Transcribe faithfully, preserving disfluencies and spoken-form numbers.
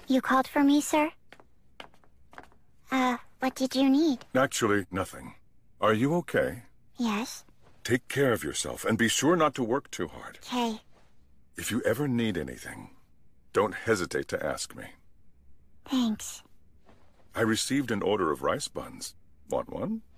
You called for me, sir? Uh, what did you need? Actually, nothing. Are you okay? Yes. Take care of yourself and be sure not to work too hard. Okay. If you ever need anything, don't hesitate to ask me. Thanks. I received an order of rice buns. Want one?